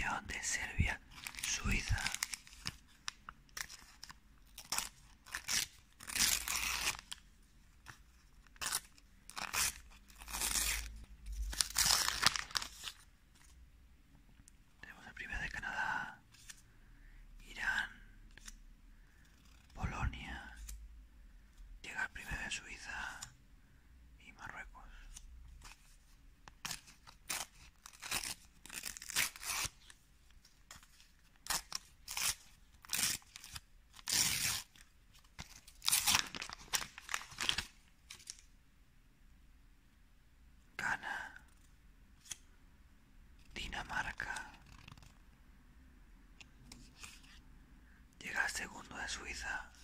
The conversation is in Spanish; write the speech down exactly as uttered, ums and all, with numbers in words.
clasificación de Serbia, Suiza. Tenemos el primero de Canadá, Irán, Polonia, llega el primero de Suiza y Marruecos. Ghana, Dinamarca, llega el segundo de Suiza